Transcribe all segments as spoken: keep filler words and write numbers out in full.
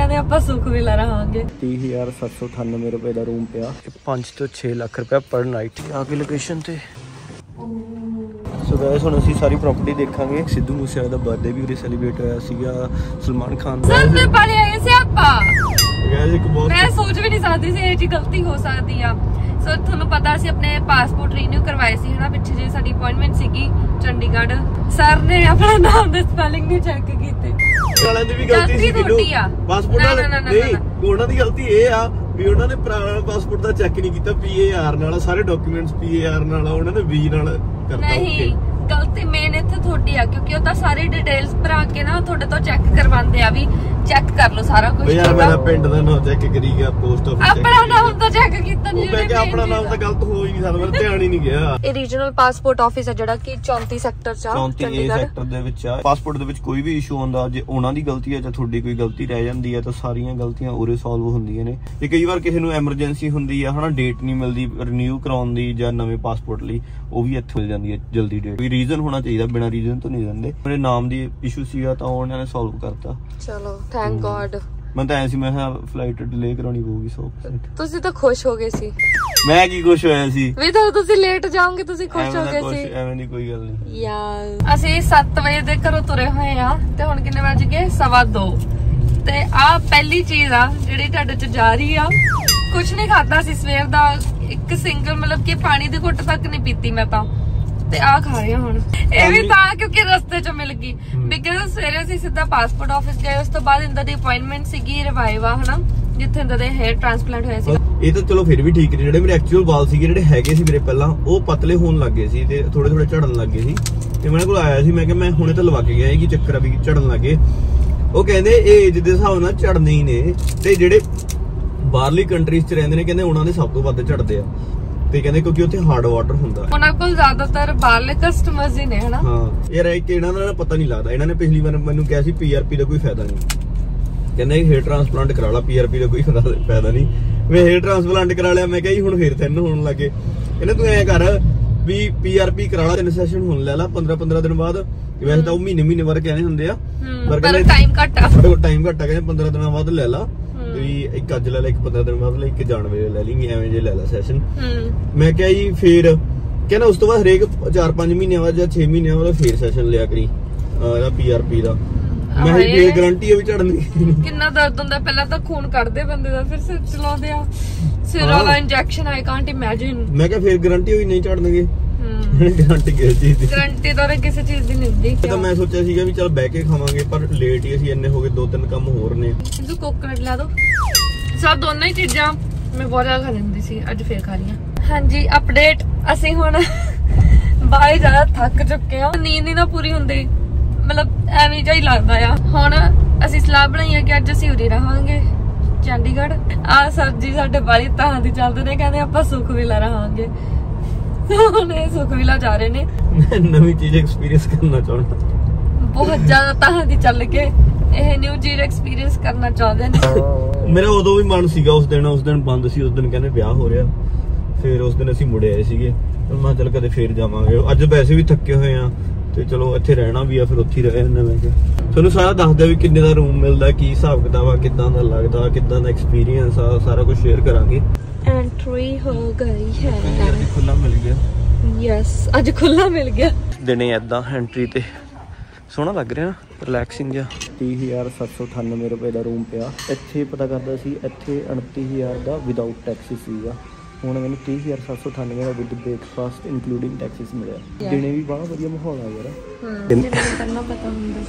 कहते आपां सुख विला रहांगे। तीह हज़ार सत्त सौ अठानवे रुपए का रूम पिया, पाँच तो छे लाख रुपया पर नाइट आके लोकेशन ते। सो गाइस हुण असीं सारी प्रॉपर्टी देखांगे। सिद्धू मूसेवाले दा बर्थडे भी उरे सैलीब्रेट होया सीगा, सलमान खान दा सर ने पढ़े आए से आपां गाइस एक बहुत मैं सोच भी नहीं सकती सी ये जी गलती हो सकती आ। सो ਤੁਹਾਨੂੰ ਪਤਾ ਸੀ ਆਪਣੇ ਪਾਸਪੋਰਟ ਰੀਨਿਊ ਕਰਵਾਏ ਸੀ ਹਨਾ, ਪਿੱਛੇ ਜੇ ਸਾਡੀ ਅਪਾਇੰਟਮੈਂਟ ਸੀਗੀ ਚੰਡੀਗੜ੍ਹ। ਸਰ ਨੇ ਆਪਣਾ ਨਾਮ ਦੇ ਸਪੈਲਿੰਗ ਨਹੀਂ ਚੈੱਕ ਕੀਤੇ। ਵਾਲਿਆਂ ਦੀ ਵੀ ਗਲਤੀ ਸੀ ਕਿਨੂੰ ਪਾਸਪੋਰਟ ਵਾਲੇ ਨਹੀਂ, ਉਹਨਾਂ ਦੀ ਗਲਤੀ ਇਹ ਆ ਵੀ ਉਹਨਾਂ ਨੇ ਪੁਰਾਣਾ ਪਾਸਪੋਰਟ ਦਾ ਚੈੱਕ ਨਹੀਂ ਕੀਤਾ, ਪੀਏਆਰ ਨਾਲ ਸਾਰੇ ਡਾਕੂਮੈਂਟਸ ਪੀਏਆਰ ਨਾਲ ਉਹਨਾਂ ਨੇ ਵੀ ਨਾਲ ਕਰਤਾ। ਨਹੀਂ ਗਲਤੀ ਮੇਨ ਇੱਥੇ ਤੁਹਾਡੀ ਆ, ਕਿਉਂਕਿ ਉਹ ਤਾਂ ਸਾਰੀ ਡਿਟੇਲਸ ਭਰਾ ਕੇ ਨਾ ਤੁਹਾਡੇ ਤੋਂ ਚੈੱਕ ਕਰਵਾਉਂਦੇ ਆ ਵੀ ਚੈੱਕ ਕਰ ਲਓ ਸਾਰਾ ਕੁਝ। ਯਾਰ ਮੇਰਾ ਪਿੰਡ ਦਾ ਨਾਮ ਚੈੱਕ ਕਰੀ ਗਿਆ, ਪੋਸਟ ਆਫਿਸ ਆਪਣਾ ਨਾਮ ਤਾਂ ਚੈੱਕ ਕੀਤਾ ਨਹੀਂ। ਮੈਂ ਕਿਹਾ ਆਪਣਾ ਨਾਮ ਤਾਂ ਗਲਤ ਹੋ ਹੀ ਨਹੀਂ ਸਕਦਾ, ਮੇਰਾ ਧਿਆਨ ਹੀ ਨਹੀਂ ਗਿਆ। ਇਹ ਰੀਜਨਲ ਪਾਸਪੋਰਟ ਆਫਿਸ ਹੈ ਜਿਹੜਾ ਕਿ ਚੌਂਤੀ ਸੈਕਟਰ ਚ ਆ, ਚੌਂਤੀ ਏ ਸੈਕਟਰ ਦੇ ਵਿੱਚ ਆ। ਪਾਸਪੋਰਟ ਦੇ ਵਿੱਚ ਕੋਈ ਵੀ ਇਸ਼ੂ ਆਉਂਦਾ, ਜੇ ਉਹਨਾਂ ਦੀ ਗਲਤੀ ਹੈ ਜਾਂ ਤੁਹਾਡੀ ਕੋਈ ਗਲਤੀ ਰਹਿ ਜਾਂਦੀ ਹੈ ਤਾਂ ਸਾਰੀਆਂ ਗਲਤੀਆਂ ਉਰੇ ਸੋਲਵ ਹੁੰਦੀਆਂ ਨੇ। ਤੇ ਕਈ ਵਾਰ ਕਿਸੇ ਨੂੰ ਐਮਰਜੈਂਸੀ ਹੁੰਦੀ ਆ ਹਨਾ, ਡੇਟ ਨਹੀਂ ਮਿਲਦੀ ਰਿਨਿਊ ਕਰਾਉਣ ਦੀ ਜਾਂ ਨਵੇਂ ਪਾਸਪੋਰਟ ਲਈ, ਉਹ ਵੀ ਇੱਥੇ ਮਿਲ ਜਾਂਦੀ ਹੈ ਜਲਦੀ ਡੇਟ। ਕੋਈ ਰੀਜ਼ਨ ਹੋਣਾ ਚਾਹੀਦਾ, ਬਿਨਾਂ ਰੀਜ਼ਨ ਤੋਂ ਨਹੀਂ ਦਿੰਦੇ। ਮੇਰੇ ਨਾਮ ਦੀ ਇਸ਼ੂ ਸੀਗਾ ਤਾਂ ਉਹਨਾਂ ਨੇ ਸੋਲਵ ਕਰਤਾ। ਚਲੋ ਥੈਂਕ ਗॉड। ਮੈਂ ਤਾਂ ਐ ਸੀ ਮੈਂ ਫਲਾਈਟ ਡਿਲੇ ਕਰਾਉਣੀ ਪਊਗੀ ਸੌ ਪਰਸੈਂਟ। ਤੁਸੀਂ ਤਾਂ ਖੁਸ਼ ਹੋ ਗਏ ਸੀ। ਮੈਂ ਕੀ ਖੁਸ਼ ਹੋਇਆ ਸੀ ਵੀ ਤਾਂ ਤੁਸੀਂ ਲੇਟ ਜਾਓਗੇ, ਤੁਸੀਂ ਖੁਸ਼ ਹੋ ਗਏ ਸੀ। ਐਵੇਂ ਦੀ ਕੋਈ ਗੱਲ ਨਹੀਂ ਯਾਰ। ਅਸੀਂ ਸੱਤ ਵਜੇ ਦੇ ਘਰੋਂ ਤੁਰੇ ਹੋਏ ਆ ਤੇ ਹੁਣ ਕਿੰਨੇ ਵੱਜ ਗਏ? ਸਵਾ ਦੋ। ਤੇ ਆ ਪਹਿਲੀ ਚੀਜ਼ ਆ ਜਿਹੜੀ ਤੁਹਾਡੇ ਚ ਜਾ ਰਹੀ ਆ। ਕੁਛ ਨਹੀਂ ਖਾਦਾ ਸੀ ਸਵੇਰ ਦਾ, ਇੱਕ ਸਿੰਗਲ ਮਤਲਬ ਕਿ ਪਾਣੀ ਦੀ ਘੁੱਟ ਤੱਕ ਨਹੀਂ ਪੀਤੀ ਮੈਂ ਤਾਂ। ਤੇ ਆ ਖਾ ਰਹੇ ਹੁਣ, ਇਹ ਵੀ ਤਾਂ ਕਿਉਂਕਿ ਰਸਤੇ ਚ ਮਿਲ ਗਈ। ਬਿਕਾਜ਼ ਸਵੇਰੇ ਅਸੀਂ ਸਿੱਧਾ ਪਾਸਪੋਰਟ ਆਫਿਸ ਗਏ, ਉਸ ਤੋਂ ਬਾਅਦ ਇੰਦਾ ਦੀ ਅਪਾਇੰਟਮੈਂਟ ਸੀਗੀ ਰਿਵਾਈਵਾ ਹਨਾ, ਜਿੱਥੇ ਇੰਦਾ ਦੇ ਹੇਅਰ ਟ੍ਰਾਂਸਪਲਾਂਟ ਹੋਇਆ ਸੀ। ਇਹ ਤਾਂ ਚਲੋ ਫਿਰ ਵੀ ਠੀਕ ਨੇ, ਜਿਹੜੇ ਮੇਰੇ ਐਕਚੁਅਲ ਵਾਲ ਸੀਗੇ ਜਿਹੜੇ ਹੈਗੇ ਸੀ ਮੇਰੇ ਪਹਿਲਾਂ, ਉਹ ਪਤਲੇ ਹੋਣ ਲੱਗ ਗਏ ਸੀ ਤੇ ਥੋੜੇ ਥੋੜੇ ਝੜਨ ਲੱਗ ਗਏ ਸੀ। ਤੇ ਮੇਰੇ ਕੋਲ ਆਇਆ ਸੀ, ਮੈਂ ਕਿਹਾ ਮੈਂ ਹੁਣੇ ਤਾਂ ਲਵਾ ਕੇ ਗਿਆ, ਇਹ ਕੀ ਚੱਕਰ ਆ ਵੀ ਝੜਨ ਲੱਗੇ। ਉਹ ਕਹਿੰਦੇ ਏਜ ਦੇ ਹਿਸਾਬ ਨਾਲ ਝੜਨੇ ਹੀ ਨੇ, ਤੇ ਜਿਹੜੇ ਬਾਹਰਲੀ ਕੰਟਰੀਜ਼ ਚ ਰਹਿੰਦੇ ਨੇ ਕਹਿੰਦੇ ਉਹਨਾਂ ਦੇ ਸਭ ਤੋਂ ਵੱਧ ਝੜਦੇ ਆ। ਤੇ ਕਹਿੰਦੇ ਕਿਉਂਕਿ ਉੱਥੇ ਹਾਰਡ ਵਾਟਰ ਹੁੰਦਾ। ਉਹਨਾਂ ਕੋਲ ਜ਼ਿਆਦਾਤਰ ਬਾਹਰਲੇ ਕਸਟਮਰਸ ਹੀ ਨੇ ਹਨਾ। ਹਾਂ ਯਾਰ ਇਹ ਕਿ ਇਹਨਾਂ ਦਾ ਪਤਾ ਨਹੀਂ ਲੱਗਦਾ। ਇਹਨਾਂ ਨੇ ਪਿਛਲੀ ਵਾਰ ਮੈਨੂੰ ਕਿਹਾ ਸੀ ਪੀਆਰਪੀ ਦਾ ਕੋਈ ਫਾਇਦਾ ਨਹੀਂ, ਕਹਿੰਦੇ ਹੇਅਰ ਟ੍ਰਾਂਸਪਲਾਂਟ ਕਰਾ ਲਾ, ਪੀਆਰਪੀ ਦਾ ਕੋਈ ਫਾਇਦਾ ਨਹੀਂ। ਮੈਂ ਹੇਅਰ ਟ੍ਰਾਂਸਪਲਾਂਟ ਕਰਾ ਲਿਆ, ਮੈਂ ਕਿਹਾ ਜੀ ਹੁਣ ਫੇਰ ਤਿੰਨ ਹੋਣ ਲੱਗੇ। ਕਹਿੰਦੇ ਤੂੰ ਐਂ ਕਰ ਵੀ ਪੀਆਰਪੀ ਕਰਾ ਲਾ, ਤਿੰਨ ਸੈਸ਼ਨ ਹੁਣ ਲੈ ਲਾ ਪੰਦਰਾਂ ਪੰਦਰਾਂ ਦਿਨ ਬਾਅਦ। ਵੈਸੇ ਤਾਂ ਉਹ ਮਹੀਨੇ ਮਹੀਨੇ ਬਾਅਦ ਕਹਿੰਦੇ ਹੁੰਦੇ ਆ, ਪਰ ਕਹਿੰਦੇ ਟਾਈਮ ਘੱਟ ਆ, ਟਾਈਮ ਘੱਟ ਆ, ਕਹਿੰਦੇ ਪੰਦਰਾਂ ਦਿਨਾਂ ਬਾਅਦ ਲੈ ਲਾ। ਵੀ ਇੱਕ ਅੱਜ ਲੈ ਲੈ, ਇੱਕ ਪੰਦਰਾਂ ਦਿਨ ਬਾਅਦ ਲੈ, ਇੱਕ ਜਾਣ ਵੇਲੇ ਲੈ ਲਈ, ਐਵੇਂ ਜੇ ਲੈ ਲਾ ਸੈਸ਼ਨ। ਮੈਂ ਕਿਹਾ ਜੀ ਫੇਰ ਕਹਿੰਦਾ ਉਸ ਤੋਂ ਬਾਅਦ ਹਰੇਕ ਚਾਰ ਪੰਜ ਮਹੀਨਿਆਂ ਬਾਅਦ ਜਾਂ ਛੇ ਮਹੀਨਿਆਂ ਬਾਅਦ ਫੇਰ ਸੈਸ਼ਨ ਲਿਆ ਕਰੀ ਇਹਦਾ ਪੀਆਰਪੀ ਦਾ। ਮੈਂ ਕਿਹਾ ਫੇਰ ਗਾਰੰਟੀ ਆ ਵੀ ਝੜਨ ਦੀ। ਕਿੰਨਾ ਦਰਦ ਹੁੰਦਾ, ਪਹਿਲਾਂ ਤਾਂ ਖੂਨ ਕੱਢਦੇ ਬੰਦੇ ਦਾ, ਫਿਰ ਸਿਰ ਚਲਾਉਂਦੇ ਆ, ਸਿਰ ਵਾਲਾ ਇੰਜੈਕਸ਼ਨ। I can't imagine. ਮੈਂ ਕਿਹਾ ਫੇਰ ਗਾਰੰਟੀ ਹੋਈ ਨਹੀਂ ਝੜਨਗੇ। ਗਾਰੰਟੀ ਕਿਸੇ ਚੀਜ਼ ਦੀ, ਗਾਰੰਟੀ ਤਾਂ ਕਿਸੇ ਚੀਜ਼ ਦੀ ਨਹੀਂ ਹੁੰਦੀ। ਤਾਂ ਮੈਂ ਸੋਚਿਆ ਸੀਗਾ ਵੀ ਚੱਲ ਬਹਿ ਕੇ ਖਾਵਾਂਗੇ, ਪਰ ਲੇਟ ਹੀ ਅਸੀਂ ਇੰਨੇ ਹੋ ਗਏ, ਦੋ ਤਿੰਨ ਕੰਮ ਹੋਰ ਨੇ। ਤੂੰ ਕੋਕੋਨਟ ਲਾ ਦੋ। ਸਭ ਦੋਨਾਂ ਹੀ ਚੀਜ਼ਾਂ ਮੈਂ ਬਹੁਤ ਜ਼ਿਆਦਾ ਖਾ ਲੈਂਦੀ ਸੀ, ਅੱਜ ਫੇਰ ਖਾ ਰਹੀਆਂ। ਹਾਂਜੀ ਅਪਡੇਟ, ਅਸੀਂ ਹੁਣ ਬਾਹਰ ਜ਼ਿਆਦਾ ਥੱਕ ਚੁੱਕੇ ਆ, ਨੀਂਦ ਹੀ ਨਾ ਪੂਰੀ ਹੁੰਦੀ, ਮਤਲਬ ਐਵੇਂ ਜਿਹਾ ਹੀ ਲੱਗਦਾ ਆ। ਹੁਣ ਅਸੀਂ ਸਲਾਹ ਬਣਾਈ ਆ ਕਿ ਅੱਜ ਅਸੀਂ ਉਰੇ ਰਹਾਂਗੇ ਚੰਡੀਗੜ੍ਹ। ਆ ਸਰ ਜੀ ਸਾਡੇ ਬਾਰੀ ਤਾਂ ਦੀ ਚੱਲਦੇ ਨੇ, ਕਹਿੰਦੇ ਆਪਾਂ ਸੁਖ ਵਿਲਾ ਰਹਾਂਗੇ। ਹੁਣ ਇਹ ਸੁਖ ਵਿਲਾ ਜਾ ਰਹੇ ਨੇ, ਨਵੀਂ ਚੀਜ਼ ਐਕਸਪੀਰੀਅੰਸ ਕਰਨਾ ਚਾਹੁੰਦਾ, ਬਹੁਤ ਜ਼ਿਆਦਾ ਤਾਂ ਦੀ ਚੱਲ ਕੇ ਇਹ ਨਿਊ ਚੀਜ਼ ਐਕਸਪੀਰੀਅੰਸ ਕਰਨਾ ਚਾਹੁੰਦੇ ਨੇ। ਮੇਰਾ ਉਦੋਂ ਵੀ ਮਨ ਸੀਗਾ, ਉਸ ਦਿਨ ਉਸ ਦਿਨ ਬੰਦ ਸੀ, ਉਸ ਦਿਨ ਕਹਿੰਦੇ ਵਿਆਹ ਹੋ ਰਿਹਾ, ਫਿਰ ਉਸ ਦਿਨ ਅਸੀਂ ਮੁੜੇ ਆਏ ਸੀਗੇ। ਮੈਂ ਚੱਲ ਕਦੇ ਫੇਰ ਜਾਵਾਂਗੇ। ਅੱਜ ਵੈਸੇ ਵੀ ਥੱਕੇ ਹੋਏ ਆ ਤੇ ਚਲੋ ਇੱਥੇ ਰਹਿਣਾ ਵੀ ਆ, ਫਿਰ ਉੱਥੇ ਹੀ ਰਹਿ ਜਾਂਦੇ। ਮੈਂ ਕਿਹਾ ਤੁਹਾਨੂੰ ਸਾਰਾ ਦੱਸਦਾ ਵੀ ਕਿੰਨੇ ਦਾ ਰੂਮ ਮਿਲਦਾ, ਕੀ ਹਿਸਾਬ ਕਿਤਾਬ ਆ, ਕਿੱਦਾਂ ਦਾ ਲੱਗਦਾ, ਕਿੱਦਾਂ ਦਾ ਐਕਸਪੀਰੀਅੰਸ ਆ, ਸਾਰਾ ਕੁਝ ਸ਼ੇਅਰ ਕਰਾਂਗੇ। ਐਂਟਰੀ ਹੋ ਗਈ ਹੈ, ਖੁੱਲਾ ਮਿਲ ਗਿਆ। ਯੈਸ ਅੱਜ ਖੁੱਲਾ ਮਿਲ ਗਿਆ। ਦਿਨੇ ਏਦਾਂ ਐਂਟਰੀ ਤੇ ਸੋਹਣਾ ਲੱਗ ਰਿਹਾ ਨਾ, ਰਿਲੈਕਸਿੰਗ ਜਿਹਾ। तीह हज़ार सत्त सौ अठानवे रुपए का रूम पिया। ਇੱਥੇ ਪਤਾ ਕਰਦਾ ਸੀ ਇੱਥੇ उनतीस हज़ार ਦਾ ਵਿਦਆਊਟ ਟੈਕਸਿਸ ਸੀਗਾ। ਹੁਣ ਮੈਨੂੰ तीह हज़ार सत्त सौ अठानवे ਦਾ ਵਿਦ ਬ੍ਰੇਕਫਾਸਟ ਇਨਕਲੂਡਿੰਗ ਟੈਕਸਿਸ ਮਿਲਿਆ। ਦਿਨੇ ਵੀ ਬਹੁਤ ਵਧੀਆ ਮਾਹੌਲ ਆ ਯਾਰ। ਹਾਂ ਕਰਨਾ ਪਤਾ ਹੁੰਦਾ।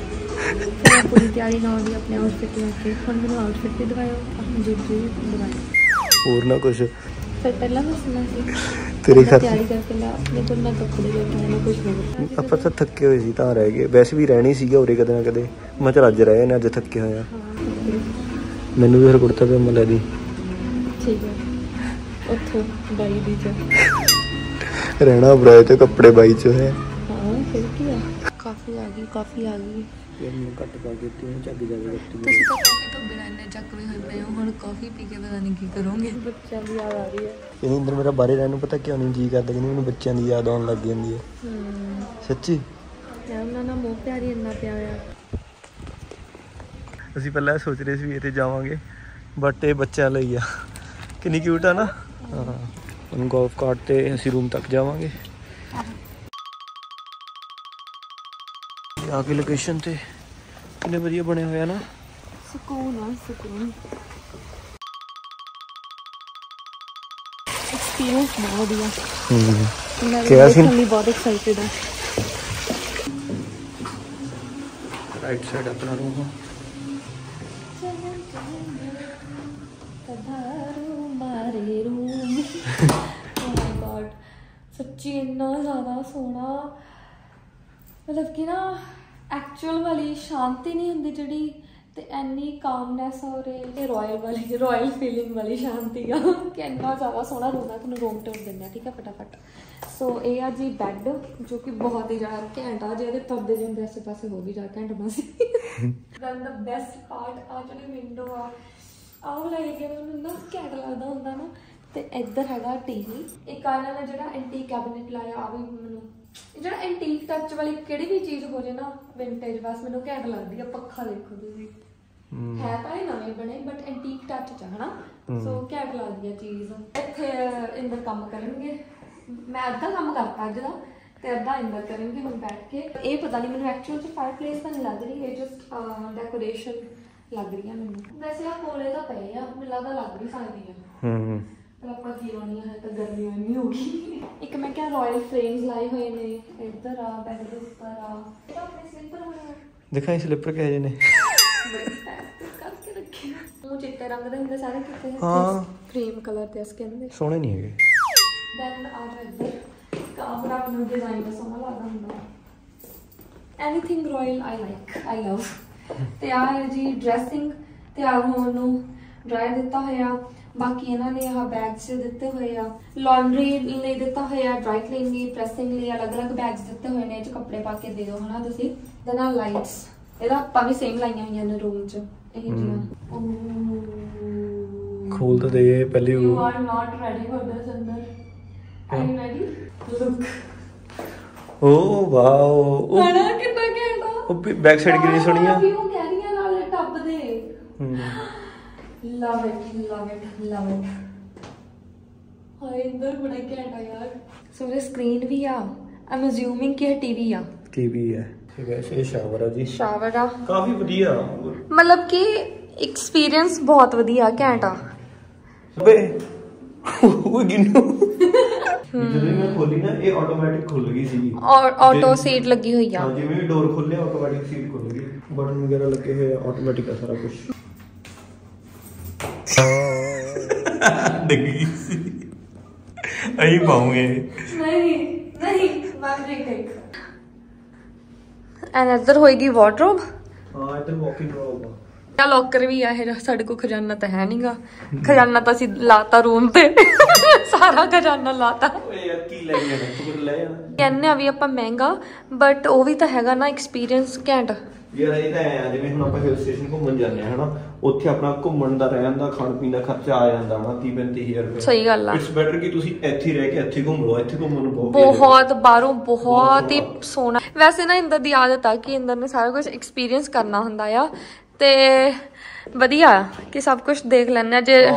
ਫਿਰ ਪੂਰੀ ਤਿਆਰੀ ਨਾਲ ਵੀ ਆਪਣੇ ਆਊਟਫਿਟ ਲੈ ਕੇ, ਹੁਣ ਮੈਨੂੰ ਆਊਟਫਿਟ ਵੀ ਦਿਖਾਇਓ, ਆਪਣੀ ਜੁੱਤੀ ਵੀ ਦਿਖਾਇਓ, ਹੋਰ ਨਾ ਕੁਝ। ਫਿਰ ਪਹਿਲਾਂ ਦੱਸਣਾ ਸੀ ਤੇਰੀ ਤਿਆਰੀ ਕਰਕੇ ਲਾ, ਆਪਣੇ ਕੋਲ ਨਾ ਕੱਪੜੇ ਲੈ ਕੇ ਆਉਣਾ, ਕੁਝ ਨਹੀਂ। ਆਪਾਂ ਤਾਂ ਥੱਕੇ ਹੋਏ ਸੀ ਤਾਂ ਰਹਿ ਗਏ, ਵੈਸੇ ਵੀ ਰਹਿਣੀ ਸੀਗਾ ਉਰੇ ਕਦੇ ਨਾ ਕਦੇ। ਮੈਂ ਚੱਲ ਅੱਜ ਰਹੇ ਨੇ, ਅੱਜ ਥੱਕੇ ਹੋਇਆ। ਮੈਨੂੰ ਵੀ ਫਿਰ ਕੁੜਤਾ ਪਜਾਮਾ ਲੈ ਦੀ। ਠੀਕ ਹੈ, ਉੱਥੋਂ ਬਾਈ ਦੀ ਚ ਰਹਿਣਾ ਬਰਾਏ ਤੇ ਕੱਪੜੇ ਬਾਈ ਚ ਹੈ। ਹਾਂ ਫਿਰ ਕੀ ਆ, ਕਾਫੀ ਆ ਗਈ, ਕਾਫੀ ਆ ਗਈ। ਮੈਨੂੰ ਘੱਟ ਪਾ ਕੇ ਤੂੰ ਚੱਕ ਜਾਵੇ। ਤੁਸੀਂ ਤਾਂ ਕਾਫੀ ਤੋਂ ਬਿਨਾਂ ਇੰਨੇ ਚੱਕਵੇਂ ਹੋਏ ਪਏ ਹੋ, ਹੁਣ ਕਾਫੀ ਪੀ ਕੇ ਪਤਾ ਨਹੀਂ ਕੀ ਕਰੋਗੇ। ਬੱਚਿਆਂ ਦੀ ਯਾਦ ਆ ਰਹੀ ਹੈ। ਇਹਦੇ ਅੰਦਰ ਮੇਰਾ ਬਾਹਰੇ ਰਹਿਣ ਨੂੰ ਪਤਾ ਕਿਉਂ ਨਹੀਂ ਜੀ ਕਰਦਾ, ਕਿ ਮੈਨੂੰ ਬੱਚਿਆਂ ਦੀ ਯਾਦ ਆਉਣ ਲੱਗ ਜਾਂਦੀ ਹੈ। ਸੱਚੀ ਉਹਨਾਂ ਨਾਲ ਮੋਹ ਪਿਆਰ ਹੀ ਇੰਨਾ ਪਿਆ ਹੋਇਆ। ਅਸੀਂ ਪਹਿਲਾਂ ਸੋਚ ਰਹੇ ਸੀ ਵੀ ਇੱਥੇ ਜਾਵਾਂਗੇ ਬਟ ਇਹ ਬੱਚਿਆਂ ਲਈ ਆ। ਕਿੰਨੀ ਕਿਊਟ ਆ ਨਾ। ਹਾਂ ਹੁਣ ਗੋਲਫ ਕਾਰਟ ਤੇ ਅਸੀਂ ਰੂਮ ਤੱਕ ਜਾਵਾਂਗੇ। ਆ ਕੇ ਲੋਕੇਸ਼ਨ ਤੇ ਕਿੰਨੇ ਵਧੀਆ ਬਣੇ ਹੋਏ ਆ ਨਾ। ਸਕੂਨ ਆ ਸਕੂਨ। ਐਕਸਪੀਰੀਅੰਸ ਬਹੁਤ ਵਧੀਆ। ਹੂੰ ਮੈਂ ਵੀ ਬਹੁਤ ਐਕਸਾਈਟਡ ਹਾਂ। राइट साइड अपना रूम है। सच्ची इन्ना ज़्यादा सोना मतलब कि ना एक्चुअल वाली शांति नहीं होंगी जी ते एनी कामनैस और रॉयल वाली रॉयल फीलिंग वाली शांति का कि इन्ना ज़्यादा सोहना रूम है। तुहानूं रूम टूर दिंदे ठीक है फटाफट। सो ये आ जी बैड जो कि बहुत ही ज़्यादा घैंट आ जे पर्दे जो होंगे आसे पासे हो भी ज़्यादा घैंट बस। दैन द बेस्ट पार्ट आ जी विंडो आ आह लाई गया मैंने इन्ना घैंट लगता होंगे ना। तो इधर हैगा टीवी एक आना ने जो एंटीक कैबिनेट लाया आ भी मैं जो एंटीक टच वाली किहड़ी भी चीज़ हो जाए ना विंटेज बस मैंने घैंट लगती है। पक्खा देखो तुसीं है तो ये नवे बने बट एंटीक टच च है ना। सो घैंट लगती है चीज़। इत्थे इंदर काम करेंगे मैं अद्धा काम करता अज का तो अद्धा इंदर करेंगे हम बैठ के। ये पता नहीं मैंने एक्चुअल च फायर प्लेस तो नहीं लग रही है जस्ट डेकोरेशन लग रही है मैंने। वैसे आ कोले तो पे आ मैंने लगता लग भी सकती है पर की लानी है तो गर्मी इन्नी होगी। एक मैं क्या रॉयल फ्रेम्स लाए हुए ने इधर आ बैड के ऊपर आ ये अपने स्लीपर होने दिखाई स्लीपर कहे ने करके रखे मुंह चिट्टे रंग दे हुंदे सारे किते हां क्रीम कलर ते स्किन दे सोहणे नहीं है। देन आ इधर काबरा अपना डिजाइन दा सोहना लगदा हुंदा anything royal I like I love. ते आ है जी ड्रेसिंग तैयार होने नूं ड्रायर दिता होया। बाकी इन्होंने यहाँ बैग्स दिते हुए आ लॉन्ड्री लिए दिता हुआ ड्राई क्लीन लिए प्रैसिंग लिए अलग अलग बैग्स दिते हुए ने कपड़े पा के दे दो है ना तुसी। ते नाल लाइट्स एदा आपां भी सेम लाइयां हुई ने रूम च एही जियां। खोल तो दे पहले you are not ready for this अंदर are you ready look oh wow बड़ा कितना कहंदा ओ बैक साइड कितनी सोहनी आ व्यू कह रही है नाल टब दे। Love it, love it, love it. हाय इधर बड़ा घैंट है यार। सो ये स्क्रीन भी आ आई एम अज्यूमिंग कि ये टीवी आ टीवी है ठीक है। ये शावर है जी शावर आ काफी बढ़िया मतलब कि एक्सपीरियंस बहुत बढ़िया घैंट आ। अबे वो गिनो ਜਦੋਂ ਮੈਂ ਖੋਲੀ ਨਾ ਇਹ ਆਟੋਮੈਟਿਕ ਖੁੱਲ ਗਈ ਸੀ ਔਰ ਆਟੋ ਸੀਟ ਲੱਗੀ ਹੋਈ ਆ। ਹਾਂ ਜਿਵੇਂ ਵੀ ਡੋਰ ਖੁੱਲੇ ਆਟੋਮੈਟਿਕ ਸੀਟ ਖੁੱਲ ਗਈ ਬਟਨ ਵਗੈਰਾ ਲੱਗੇ ਹੋਏ ਆਟੋਮੈਟਿਕ ਆ ਸਾਰਾ ਕੁਝ। डिग्गी सी अही पाऊंगे नहीं नहीं मैजिक टेक एंड इधर होएगी वार्डरोब। हां इधर वॉकिंग रोब आ लॉकर भी है साडे को खजाना तो है नहींगा खजाना तो ਅਸੀਂ ਲਾਤਾ रूम ਤੇ सारा खजाना लाता ਓਏ ਯਾਰ ਕੀ ਲੈ ਜਾਣਾ ਤੂੰ ਲੈ ਜਾਣਾ ਕਹਿੰਨੇ ਆ ਵੀ ਆਪਾਂ ਮਹਿੰਗਾ ਬਟ ਉਹ ਵੀ ਤਾਂ ਹੈਗਾ ਨਾ ਐਕਸਪੀਰੀਅੰਸ ਘੈਂਟ ਯਾਰ ਇਹ ਤਾਂ ਹੈ ਜਿਵੇਂ ਹੁਣ ਆਪਾਂ ਹਿਲ ਸਟੇਸ਼ਨ ਘੁੰਮਣ ਜਾਂਦੇ ਆ ਹਨਾ ਉੱਥੇ ਆਪਣਾ ਘੁੰਮਣ ਦਾ ਰਹਿਣ ਦਾ ਖਾਣ ਪੀਣ ਦਾ ਖਰਚਾ ਆ ਜਾਂਦਾ ਹਨਾ ਤੀਹ ਪੈਂਤੀ ਹਜ਼ਾਰ ਰੁਪਏ। ਸਹੀ ਗੱਲ ਆ ਇਟਸ ਬੈਟਰ ਕਿ ਤੁਸੀਂ ਇੱਥੇ ਹੀ ਰਹਿ ਕੇ ਇੱਥੇ ਘੁੰਮ ਲਓ ਇੱਥੇ ਘੁੰਮਣ ਨੂੰ ਬਹੁਤ ਬਹੁਤ ਬਾਹਰੋਂ ਬਹੁਤ ਹੀ ਸੋਹਣਾ। ਵੈਸੇ ਨਾ ਇੰਦਰ ਦੀ ਆਦਤ ਆ ਕਿ ਇੰਦਰ ਨੇ ਸਾਰਾ ਕੁਝ ਐਕਸਪੀਰੀਅੰਸ ਕਰਨਾ ਹੁੰਦਾ ਆ ਤੇ ਵਧੀਆ ਕਿ ਸਭ ਕੁਝ ਦੇਖ ਲੈਣੇ ਆ। ਜੇ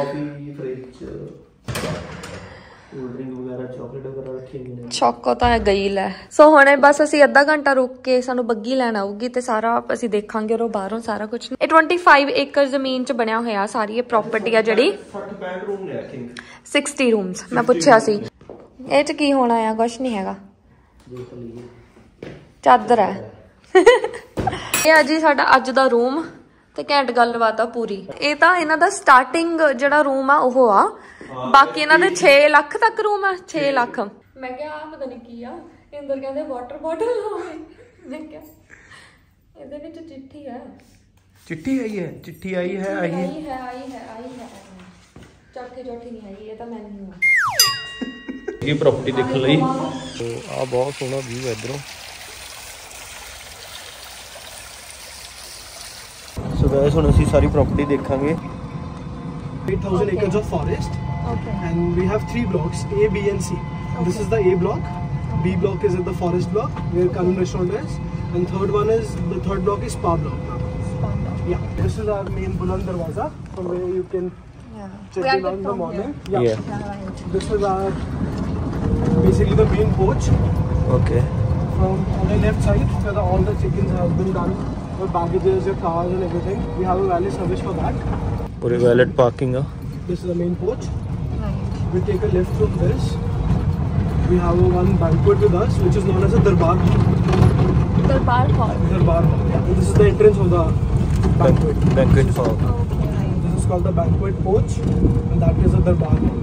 चौको तो है गई लै सो हुणे बस असी अद्धा घंटा रुक के सानू बग्गी लैन आऊगी ते सारा असी देखांगे और बाहरों सारा कुछ। ये पच्चीस एकड़ जमीन च बनया होया सारी ये प्रॉपर्टी आ जिहड़ी सिक्सटी रूम्स मैं पुछया सी ए च की होना है कुछ नहीं हैगा चादर है। ये जी साडा अज दा रूम ते घैंट गलबात आ पूरी। ये तां इन्हां दा स्टार्टिंग जिहड़ा रूम आ ओह आ बाकी इन्हां दे छे लाख तक रूम आ छे लाख। मैं क्या पता नहीं की आ इंदर कहते वाटर बॉटल लाओगे मैं क्या ਇਹਦੇ ਵਿੱਚ चिट्ठी है चिट्ठी आई है चिट्ठी आई है आई है आई है आई है आई है चौथी चौथी नहीं आई ये तो मैं नहीं हूं ये प्रॉपर्टी देखने ਲਈ तो आ बहुत सोहना व्यू है इधरों। सो गाइस ਹੁਣ ਅਸੀਂ ਸਾਰੀ प्रॉपर्टी देखांगे। eight thousand acres of forest okay and we have three blocks A B and C. Okay. This is the A block. Okay. B block is at the forest block where Karun restaurant is, and third one is the third block is Spa block. Spa block. Yeah, this is our main Buland Darwaza, from where you can Yeah. check in in the morning. Yeah. Yeah, right. This is our basically the main porch. Okay. From on the left side, where the, all the chickens have been done, your baggages, your cars, and everything. We have a valet service for that. पूरे valet parking है. This is the main porch. Right. We take a left from this. We have a one banquet with us, which is known as a Darbar Hall. Darbar Hall. Darbar Hall. Yeah. This is the entrance of the banquet. Banquet hall. Okay, right. This is called the banquet porch, and that is a Darbar Hall.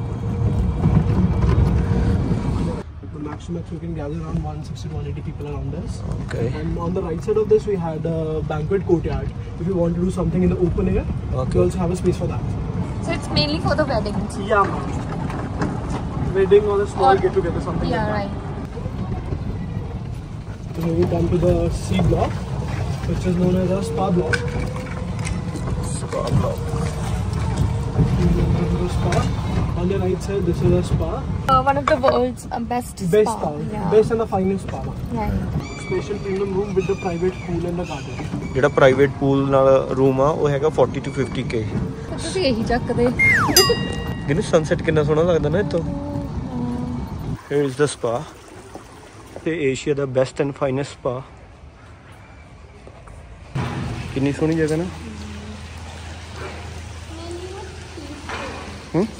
The maximum you can gather around one sixty to one eighty people around this. Okay. And on the right side of this, we had a banquet courtyard. If you want to do something in the open air, Okay. we also have a space for that. So it's mainly for the weddings. Yeah. Wedding or a small Or- get together, something. Yeah, like right. that. So we come to the C block, which is known as a spa block. Spa block. We go to the spa. On the right side, this is a spa. Uh, one of the world's uh, best Best spa. spa. Yeah. Best and the finest spa. Right. Special premium room with the private pool and the garden. ਜਿਹੜਾ private pool ਨਾਲ room ਆ ਉਹ ਹੈਗਾ forty to fifty K. ਫਿਰ ਤੁਸੀਂ ਇਹੀ ਚੱਕਦੇ। ਜਿਹਨੂੰ ਸਨਸੈਟ ਕਿੰਨਾ ਸੋਹਣਾ ਲੱਗਦਾ ਨਾ ਇੱਥੋਂ. Here is the spa. ਤੇ ਏਸ਼ੀਆ ਦਾ ਬੈਸਟ ਐਂਡ ਫਾਈਨੈਸਟ ਸਪਾ. ਕਿੰਨੀ ਸੋਹਣੀ ਜਗ੍ਹਾ ਨਾ. ਹੂੰ.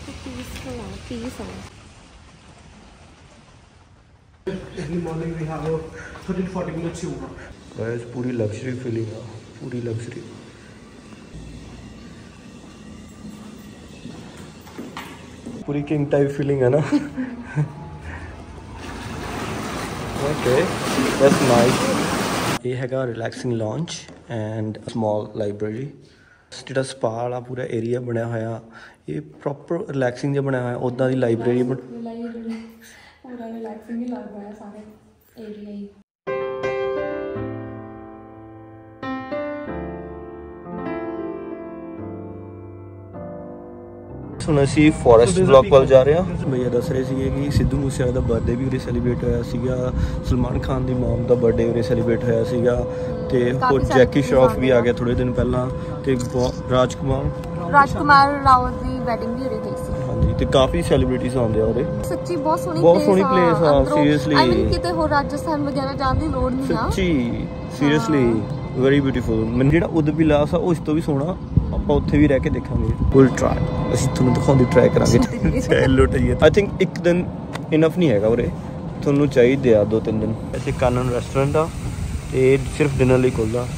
In the morning we have a thirty to forty minutes yoga. Guys ਪੂਰੀ ਲਗਜ਼ਰੀ ਫੀਲਿੰਗ ਆ. ਪੂਰੀ ਲਗਜ਼ਰੀ. ਪੂਰੀ ਕਿੰਗ ਟਾਈਪ ਫੀਲਿੰਗ ਹੈ ਨਾ. Okay that's nice. ਇਹ ਹੈਗਾ relaxing lounge and small library. ਜਿਹੜਾ ਸਪਾ ਵਾਲਾ ਪੂਰਾ ਏਰੀਆ ਬਣਿਆ ਹੋਇਆ ਇਹ ਪ੍ਰੋਪਰ ਰਿਲੈਕਸਿੰਗ ਜਿਹਾ ਬਣਿਆ ਹੋਇਆ. ਉੱਦਾਂ ਦੀ ਲਾਇਬ੍ਰੇਰੀ ਪੂਰਾ ਰਿਲੈਕਸਿੰਗ ਹੀ ਲੱਗਦਾ ਹੈ ਸਾਰੇ ਏਰੀਆ ਹੀ। ਹੁਣ ਅਸੀਂ ਫੋਰੈਸਟ ਬਲੌਕ ਵੱਲ ਜਾ ਰਹੇ ਹਾਂ। ਭਈਆ ਦੱਸ ਰਹੇ ਸੀਗੇ ਕਿ ਸਿੱਧੂ ਮੂਸੇਵਾਲੇ ਦਾ ਬਰਥਡੇ ਵੀ ਉਰੇ ਸੈਲੀਬ੍ਰੇਟ ਹੋਇਆ ਸੀਗਾ। ਸਲਮਾਨ ਖਾਨ ਦੀ ਮਮ ਦਾ ਬਰਥਡੇ ਉਰੇ ਸੈਲੀਬ੍ਰੇਟ ਹੋਇਆ ਸੀਗਾ ਤੇ ਹੋਰ ਜੈਕੀ ਸ਼ਰੋਫ ਵੀ ਆ ਗਿਆ ਥੋੜੇ ਦਿਨ ਪਹਿਲਾਂ ਤੇ ਰਾਜਕੁਮਾਰ ਰਾਜਕੁਮਾਰ ਰਾਓ ਦੀ ਵੈਡਿੰਗ ਵੀ ਉਰੇ ਗਈ ਸੀ। ਹਾਂਜੀ ਤੇ ਕਾਫੀ ਸੈਲੀਬ੍ਰਿਟੀਜ਼ ਆਉਂਦੇ ਆ ਉਰੇ। ਸੱਚੀ ਬਹੁਤ ਸੋਹਣੀ ਬਹੁਤ ਸੋਹਣੀ ਪਲੇਸ ਆ ਸੀਰੀਅਸਲੀ। ਆਈ ਮੀਨ ਕਿਤੇ ਹੋਰ ਰਾਜਸਥਾਨ ਵਗੈਰਾ ਜਾਣ ਦੀ ਲੋੜ ਨਹੀਂ ਆ ਸੱਚੀ ਸੀਰੀਅਸਲੀ ਵੈਰੀ ਬਿਊਟੀਫੁਲ। ਮੈਨੂੰ ਜਿਹੜਾ ਉਦਬਿਲਾਸ ਆ ਉਸ ਤੋਂ ਵੀ ਸੋਹਣਾ ਆਪਾਂ ਉੱਥੇ ਵੀ ਰਹਿ ਕੇ ਦੇਖਾਂਗੇ। ਫੁੱਲ ਟਰਾਈ ਅਸੀਂ ਤੁਹਾਨੂੰ ਦਿਖਾਉਣ ਦੀ ਟਰਾਈ ਕਰਾਂਗੇ। ਚਲੋ ਟਈਏ ਆਈ ਥਿੰਕ ਇੱਕ ਦਿਨ ਇਨਫ ਨਹੀਂ ਹੈਗਾ ਉਰੇ ਤੁਹਾਨੂੰ ਚਾਹੀਦੇ ਆ ਦੋ ਤਿੰਨ ਦਿਨ। ਇੱਥੇ ਕਾਨਨ ਰੈਸਟੋਰੈਂਟ ਆ ਤੇ ਇਹ ਸਿਰਫ ਡਿਨਰ ਲਈ ਖੁੱਲ੍ਹਦਾ।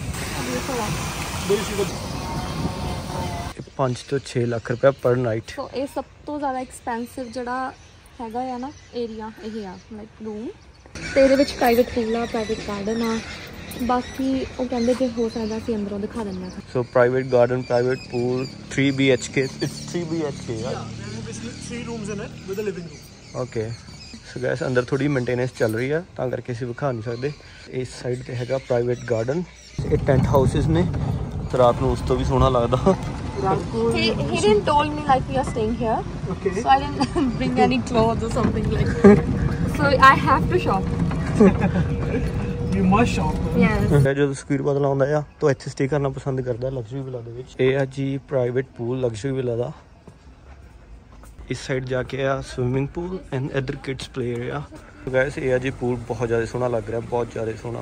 ਪੰਜ ਤੋਂ ਛੇ ਲੱਖ ਰੁਪਏ ਪਰ ਨਾਈਟ। ਸੋ ਇਹ ਸਭ ਤੋਂ ਜ਼ਿਆਦਾ ਐਕਸਪੈਂਸਿਵ ਜਿਹੜਾ ਹੈਗਾ ਆ ਨਾ ਏਰੀਆ ਇਹ ਆ ਲਾਈਕ ਰੂਮ ਤੇ ਇਹਦੇ ਵਿੱਚ ਪ੍ਰਾਈਵੇਟ ਪੂਲ ਆ ਪ੍ਰਾਈਵੇਟ ਗਾਰਡਨ ਆ। ਬਾਕੀ ਉਹ ਕਹਿੰਦੇ ਜੇ ਹੋ ਸਕਦਾ ਅਸੀਂ ਅੰਦਰੋਂ ਦਿਖਾ ਦਿੰਦੇ ਹਾਂ। So private garden private pool three B H K it's three B H K Yeah, there are basically three rooms in it with a living room. Okay so guys ਅੰਦਰ ਥੋੜੀ ਮੇਨਟੇਨੈਂਸ ਚੱਲ ਰਹੀ ਆ ਤਾਂ ਕਰਕੇ ਅਸੀਂ ਵਿਖਾ ਨਹੀਂ ਸਕਦੇ। ਇਸ ਸਾਈਡ ਤੇ ਹੈਗਾ ਪ੍ਰਾਈਵੇਟ ਗਾਰਡਨ। ਇਹ ਟੈਂਟ ਹਾਊਸਿਸ ਨੇ ਤੇ ਰਾਤ ਨੂੰ ਉਸ ਤੋਂ ਵੀ ਸੋਹਣਾ ਲੱਗਦਾ। He, he didn't told me like we are staying here. Okay. So I didn't bring any clothes or something like that. So I have to shop. You must shop. Yes. ਜਦੋਂ ਸਕੂਰ ਬਦਲ ਆਉਂਦਾ ਆ ਤਾਂ ਇੱਥੇ ਸਟੇ ਕਰਨਾ ਪਸੰਦ ਕਰਦਾ luxury villa ਦੇ ਵਿੱਚ। ਇਹ ਆ ਜੀ ਪ੍ਰਾਈਵੇਟ ਪੂਲ ਲਗਜ਼ਰੀ ਵਿਲਾ ਦਾ। ਇਸ ਸਾਈਡ ਜਾ ਕੇ ਆ ਸਵਿਮਿੰਗ ਪੂਲ ਐਂਡ ਇੱਧਰ ਕਿਡਸ ਪਲੇ ਏਰੀਆ। ਗਾਇਸ ਇਹ ਆ ਜੀ ਪੂਲ ਬਹੁਤ ਜ਼ਿਆਦਾ ਸੋਹਣਾ ਲੱਗ ਰਿਹਾ ਬਹੁਤ ਜ਼ਿਆਦਾ ਸੋਹਣਾ।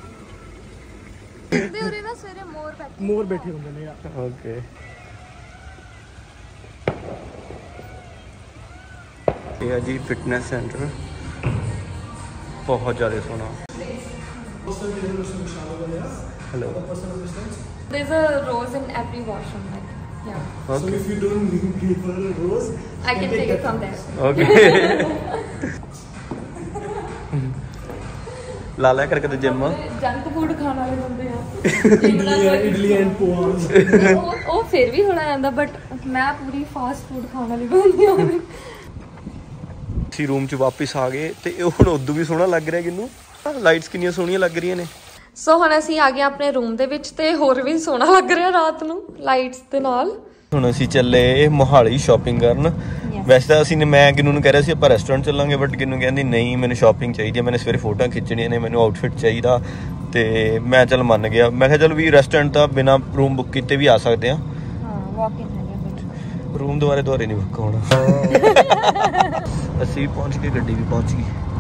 ਤੇ ਉਰੇ ਨਾ ਸਵੇਰੇ ਮੋਰ ਬੈਠੇ ਮੋਰ ਬੈਠੇ ਹੁੰਦੇ ਨੇ ਯਾਰ। ਓਕੇ ਇਹ ਆ ਜੀ ਫਿਟਨੈਸ ਸੈਂਟਰ ਬਹੁਤ ਜ਼ਿਆਦਾ ਸੋਹਣਾ। Hello. There's a rose in every washroom. Like, yeah. So Okay. if you don't give her a rose, I can take it from there. Okay. ਲਾ ਲਿਆ ਕਰ ਕਦੇ ਜਿਮ। ਜੰਕ ਫੂਡ ਖਾਣ ਵਾਲੇ ਹੁੰਦੇ ਆ idli, idli and poas. ਉਹ ਉਹ ਫਿਰ ਵੀ ਹੋਣਾ ਜਾਂਦਾ ਬਟ ਮੈਂ ਪੂਰੀ ਫਾਸਟ ਫੂਡ ਖਾਣ ਵਾਲੀ ਬੰਦੀ ਹਾਂ। ਅਸੀਂ ਰੂਮ 'ਚ ਵਾਪਿਸ ਆ ਗਏ ਤੇ ਇਹ ਹੁਣ ਉਦੋਂ ਵੀ ਸੋਹਣਾ ਲੱਗ ਰਿਹਾ ਕਿਨੂੰ। ਲਾਈਟਸ ਕਿੰਨੀਆਂ ਸੋਹਣੀਆਂ ਲੱਗ ਰਹੀਆਂ ਨੇ। ਸੋ ਹੁਣ ਅਸੀਂ ਆ ਗਏ ਆਪਣੇ ਰੂਮ ਦੇ ਵਿੱਚ ਤੇ ਹੋਰ ਵੀ ਸੋਹਣਾ ਲੱਗ ਰਿਹਾ ਰਾਤ ਨੂੰ ਲਾਈਟਸ ਦੇ ਨਾਲ। ਹੁਣ ਅਸੀਂ ਚੱਲੇ ਮੋਹਾਲੀ ਸ਼ਾਪਿੰਗ ਕਰਨ। ਵੈਸੇ ਤਾਂ ਅਸੀਂ ਨੇ ਮੈਂ ਕਿਨੂੰ ਨੂੰ ਕਹਿ ਰਿਹਾ ਸੀ ਆਪਾਂ ਰੈਸਟੋਰੈਂਟ ਚੱਲਾਂਗੇ ਬਟ ਕਿਨੂੰ ਕਹਿੰਦੀ ਨਹੀਂ ਮੈਨੂੰ ਸ਼ਾਪਿੰਗ ਚਾਹੀਦੀ ਹੈ। ਮੈਨੇ ਸਵੇਰੇ ਫੋਟੋਆਂ ਖਿੱਚਣੀਆਂ ਨੇ ਮੈਨੂੰ ਆਊਟਫਿਟ ਚਾਹੀਦਾ ਤੇ ਮੈਂ ਚੱਲ ਮੰਨ ਗਿਆ। ਮੈਂ ਕਿਹਾ ਚਲ ਵੀ ਰੈਸਟੋਰੈਂਟ ਤਾਂ ਬਿਨਾਂ ਰੂਮ ਬੁੱਕ ਕੀਤੇ ਵੀ ਆ ਸਕਦੇ ਆ। ਹਾਂ ਵਾਕ ਇਨ ਹੈਗਾ ਰੂਮ ਦੁਬਾਰੇ ਦੁਬਾਰੇ ਨਹੀਂ ਬੁੱਕ ਹੋਣਾ। ਅਸੀਂ ਪਹੁੰਚ ਗਏ, ਗੱਡੀ ਵੀ ਪਹੁੰਚ ਗਈ।